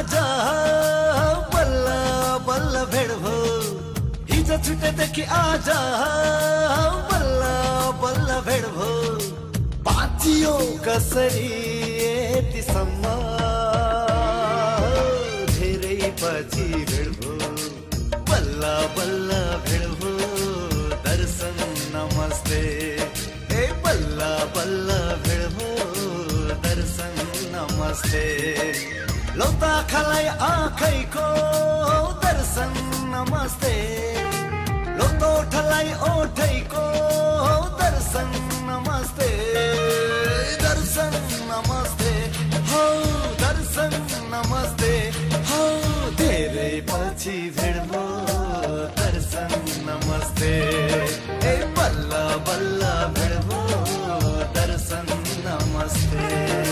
आजा बल्ल बल्ल भेट भो हिजो छुटेदेखि आजा बल्ल बल्ल भेट भो बाँचियो कसरी यतिसम्म धेरै पछि भेट भो बल्ल बल्ल भेट भो दर्शन नमस्ते ए बल्ल बल्ल भेट भो दर्शन नमस्ते लौता खलाई आँखैको दर्शन नमस्ते लौतो ठलाई ओठैको दर्शन नमस्ते दर्शन नमस्ते हो दर्शन नमस्ते हो धेरै पछि भेट भो दर्शन नमस्ते ए बल्ल बल्ल भेट भो दर्शन नमस्ते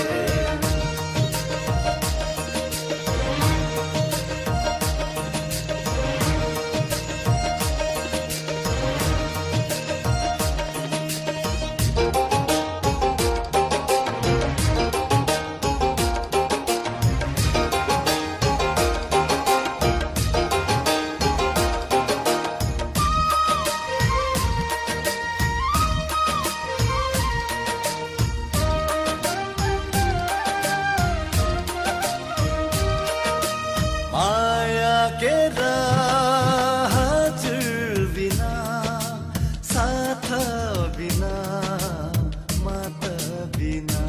माया के राह हजुर बिना साथ बिना मात बिना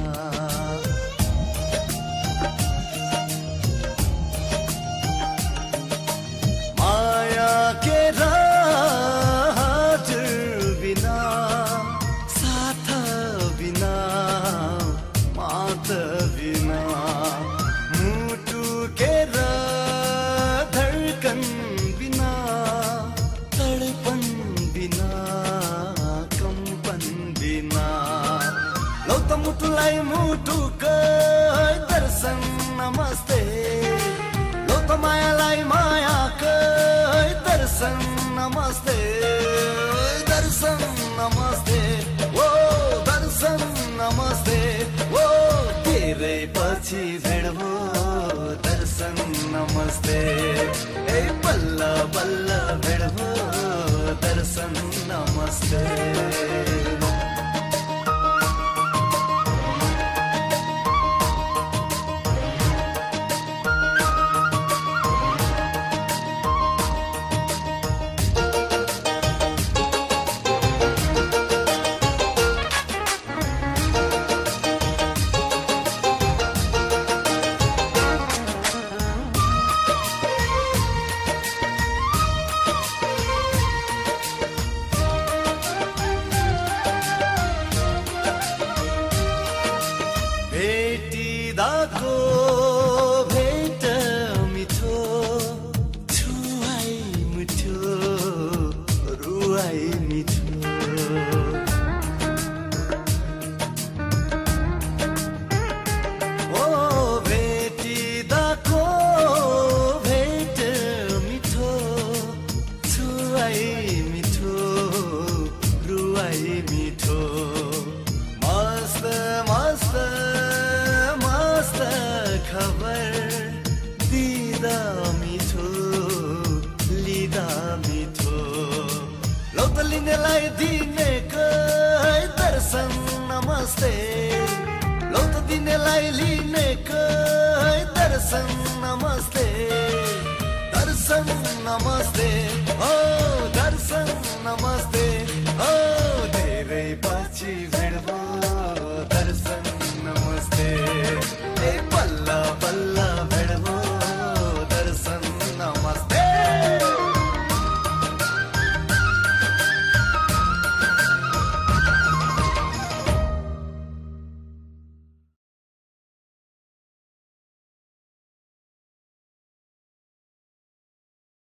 माया के राह हजुर बिना साथ बिना मात बिना मुटु के धड़कन बिना तड़पन बिना कंपन बिना लौत मुटुलाई मुटुको दर्शन नमस्ते लौत मायालाई मायाको दर्शन नमस्ते दर्शन नमस्ते ओ दर्शन नमस्ते ओ धेरै पछि भेट भो दर्शन नमस्ते ए बल्ल बल्ल भेट भो दर्शन नमस्ते भेटिदाको भेट मिठो छुवाई मिठो रुवाई मिठो ओ भेटिदाको भेट मिठो छुवाई मिठो रुवाई मिठो मस्त मस्त मस्त खबर दिदा मिठो लिदा मिठो लौत लिनेलाई दिनेको दर्शन नमस्ते लौत दिनेलाई लिनेको दर्शन नमस्ते दर्शन नमस्ते ओ दर्शन नमस्ते ओ धेरै पछि